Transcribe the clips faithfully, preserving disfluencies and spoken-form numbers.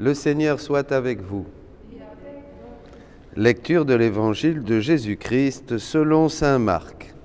Le Seigneur soit avec vous. Lecture de l'Évangile de Jésus-Christ selon saint Marc.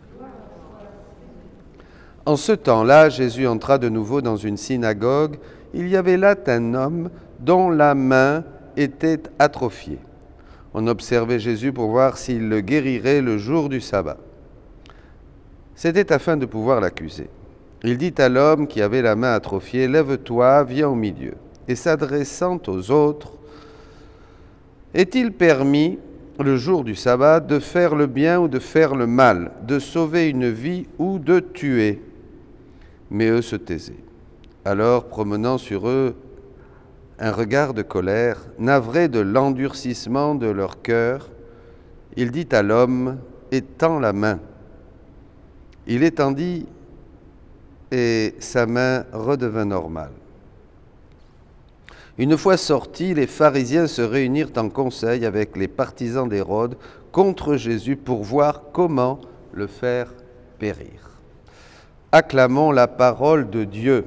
En ce temps-là, Jésus entra de nouveau dans une synagogue. Il y avait là un homme dont la main était atrophiée. On observait Jésus pour voir s'il le guérirait le jour du sabbat. C'était afin de pouvoir l'accuser. Il dit à l'homme qui avait la main atrophiée, « Lève-toi, viens au milieu. » Et s'adressant aux autres, « Est-il permis, le jour du sabbat, de faire le bien ou de faire le mal, de sauver une vie ou de tuer ?» Mais eux se taisaient. Alors, promenant sur eux un regard de colère, navré de l'endurcissement de leur cœur, il dit à l'homme, « Étends la main. » Il étendit et sa main redevint normale. Une fois sortis, les pharisiens se réunirent en conseil avec les partisans d'Hérode contre Jésus pour voir comment le faire périr. Acclamons la parole de Dieu.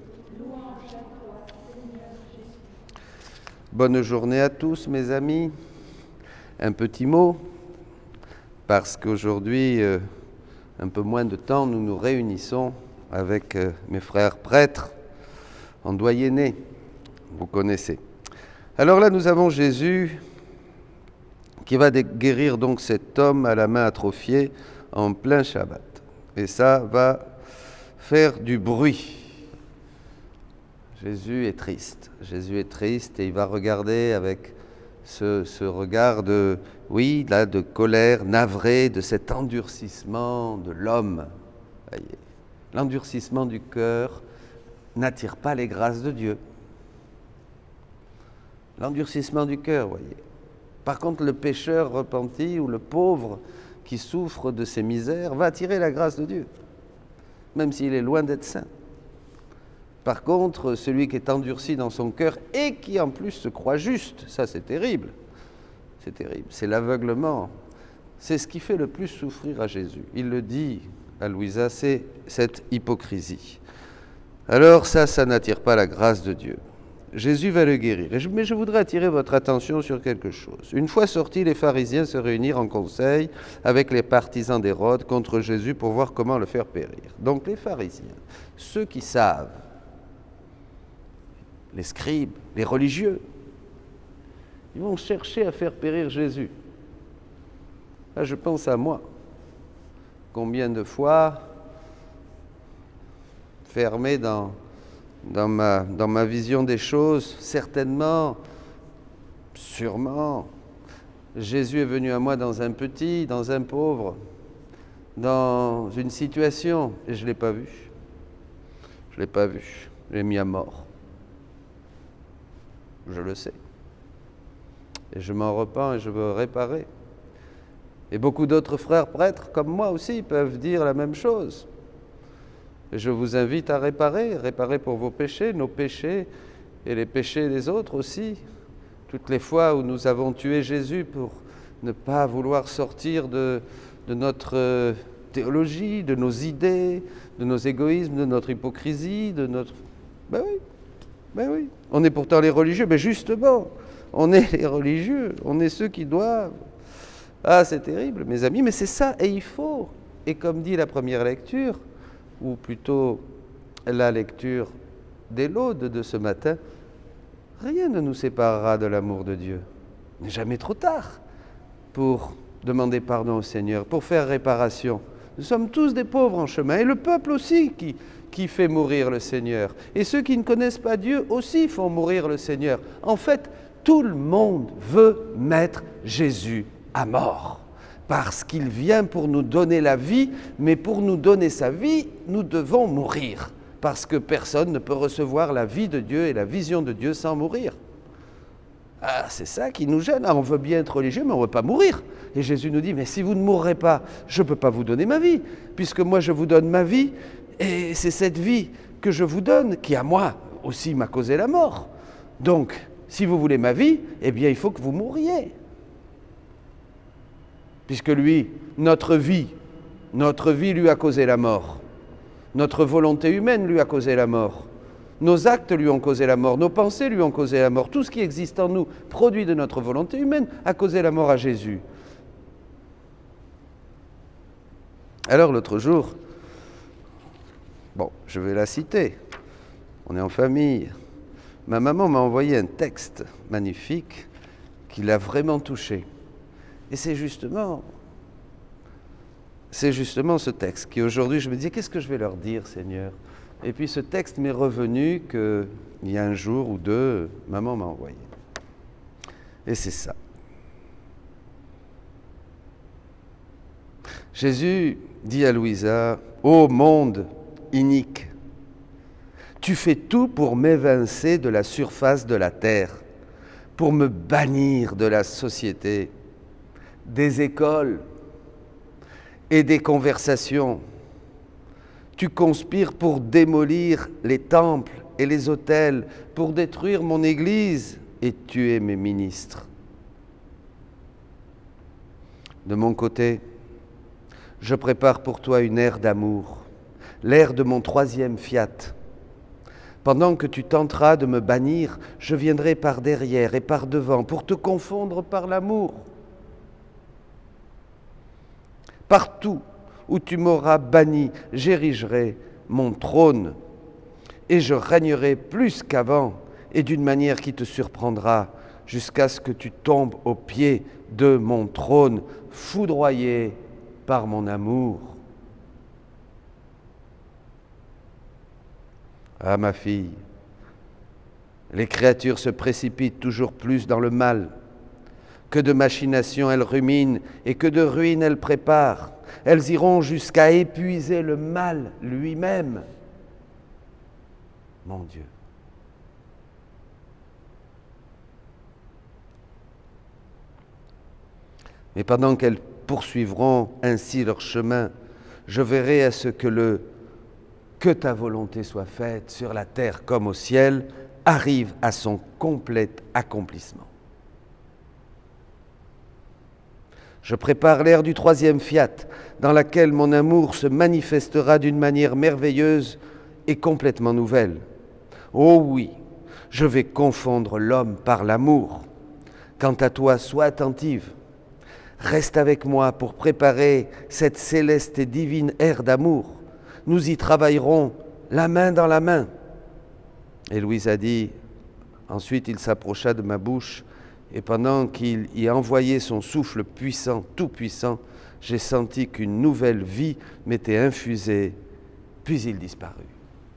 Bonne journée à tous, mes amis. Un petit mot, parce qu'aujourd'hui, euh, un peu moins de temps, nous nous réunissons avec euh, mes frères prêtres en doyenné. Vous connaissez. Alors là, nous avons Jésus qui va guérir donc cet homme à la main atrophiée en plein Shabbat. Et ça va faire du bruit. Jésus est triste. Jésus est triste et il va regarder avec ce, ce regard de, oui, là, de colère navrée de cet endurcissement de l'homme. L'endurcissement du cœur n'attire pas les grâces de Dieu. L'endurcissement du cœur, voyez. Par contre, le pécheur repenti ou le pauvre qui souffre de ses misères va attirer la grâce de Dieu, même s'il est loin d'être saint. Par contre, celui qui est endurci dans son cœur et qui en plus se croit juste, ça c'est terrible. C'est terrible, c'est l'aveuglement. C'est ce qui fait le plus souffrir à Jésus. Il le dit à Louisa, c'est cette hypocrisie. Alors ça, ça n'attire pas la grâce de Dieu. Jésus va le guérir. Mais je voudrais attirer votre attention sur quelque chose. Une fois sortis, les pharisiens se réunirent en conseil avec les partisans d'Hérode contre Jésus pour voir comment le faire périr. Donc les pharisiens, ceux qui savent, les scribes, les religieux, ils vont chercher à faire périr Jésus. Là, je pense à moi. Combien de fois, fermé dans... Dans ma, dans ma vision des choses, certainement, sûrement, Jésus est venu à moi dans un petit, dans un pauvre, dans une situation, et je ne l'ai pas vu. Je ne l'ai pas vu. Je l'ai mis à mort. Je le sais. Et je m'en repens et je veux réparer. Et beaucoup d'autres frères prêtres, comme moi aussi, peuvent dire la même chose. Je vous invite à réparer, réparer pour vos péchés, nos péchés et les péchés des autres aussi. Toutes les fois où nous avons tué Jésus pour ne pas vouloir sortir de, de notre théologie, de nos idées, de nos égoïsmes, de notre hypocrisie, de notre... Ben oui, ben oui. On est pourtant les religieux, mais justement, on est les religieux, on est ceux qui doivent... Ah, c'est terrible, mes amis, mais c'est ça, et il faut. Et comme dit la première lecture, ou plutôt la lecture des laudes de ce matin, rien ne nous séparera de l'amour de Dieu. Il n'est jamais trop tard pour demander pardon au Seigneur, pour faire réparation. Nous sommes tous des pauvres en chemin, et le peuple aussi qui, qui fait mourir le Seigneur. Et ceux qui ne connaissent pas Dieu aussi font mourir le Seigneur. En fait, tout le monde veut mettre Jésus à mort. Parce qu'il vient pour nous donner la vie, mais pour nous donner sa vie, nous devons mourir. Parce que personne ne peut recevoir la vie de Dieu et la vision de Dieu sans mourir. Ah, c'est ça qui nous gêne. Ah, on veut bien être religieux, mais on ne veut pas mourir. Et Jésus nous dit, mais si vous ne mourrez pas, je ne peux pas vous donner ma vie. Puisque moi, je vous donne ma vie, et c'est cette vie que je vous donne, qui à moi aussi m'a causé la mort. Donc, si vous voulez ma vie, eh bien, il faut que vous mouriez. Puisque lui, notre vie, notre vie lui a causé la mort. Notre volonté humaine lui a causé la mort. Nos actes lui ont causé la mort, nos pensées lui ont causé la mort. Tout ce qui existe en nous, produit de notre volonté humaine, a causé la mort à Jésus. Alors l'autre jour, bon, je vais la citer, on est en famille, ma maman m'a envoyé un texte magnifique qui l'a vraiment touché. Et c'est justement, c'est justement ce texte qui aujourd'hui, je me disais, qu'est-ce que je vais leur dire, Seigneur? Et puis ce texte m'est revenu qu'il y a un jour ou deux, maman m'a envoyé. Et c'est ça. Jésus dit à Louisa, « Ô monde inique, tu fais tout pour m'évincer de la surface de la terre, pour me bannir de la société, des écoles et des conversations. Tu conspires pour démolir les temples et les autels, pour détruire mon Église et tuer mes ministres. De mon côté, je prépare pour toi une ère d'amour, l'ère de mon troisième fiat. Pendant que tu tenteras de me bannir, je viendrai par derrière et par devant pour te confondre par l'amour. Partout où tu m'auras banni, j'érigerai mon trône et je régnerai plus qu'avant et d'une manière qui te surprendra jusqu'à ce que tu tombes aux pieds de mon trône, foudroyé par mon amour. Ah, ma fille, les créatures se précipitent toujours plus dans le mal. Que de machinations elles ruminent et que de ruines elles préparent. Elles iront jusqu'à épuiser le mal lui-même. Mon Dieu. Mais pendant qu'elles poursuivront ainsi leur chemin, je verai à ce que le « que ta volonté soit faite sur la terre comme au ciel » arrive à son complet accomplissement. Je prépare l'ère du troisième fiat, dans laquelle mon amour se manifestera d'une manière merveilleuse et complètement nouvelle. Oh oui, je vais confondre l'homme par l'amour. Quant à toi, sois attentive. Reste avec moi pour préparer cette céleste et divine ère d'amour. Nous y travaillerons la main dans la main. Et Louise a dit, ensuite il s'approcha de ma bouche, et pendant qu'il y envoyait son souffle puissant, tout puissant, j'ai senti qu'une nouvelle vie m'était infusée, puis il disparut.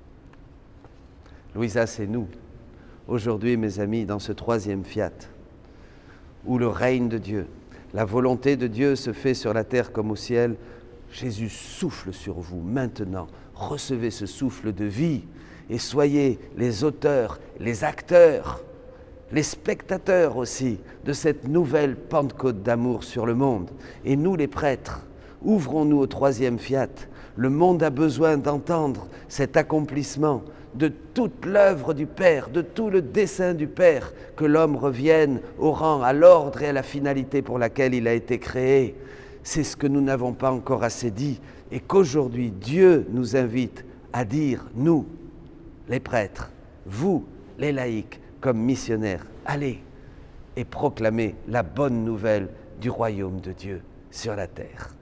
Louisa, c'est nous, aujourd'hui mes amis, dans ce troisième fiat, où le règne de Dieu, la volonté de Dieu se fait sur la terre comme au ciel. Jésus souffle sur vous maintenant, recevez ce souffle de vie et soyez les auteurs, les acteurs, les spectateurs aussi de cette nouvelle Pentecôte d'amour sur le monde. Et nous les prêtres, ouvrons-nous au troisième fiat. Le monde a besoin d'entendre cet accomplissement de toute l'œuvre du Père, de tout le dessein du Père, que l'homme revienne au rang, à l'ordre et à la finalité pour laquelle il a été créé. C'est ce que nous n'avons pas encore assez dit et qu'aujourd'hui Dieu nous invite à dire, nous, les prêtres, vous, les laïcs, comme missionnaires, allez et proclamez la bonne nouvelle du royaume de Dieu sur la terre.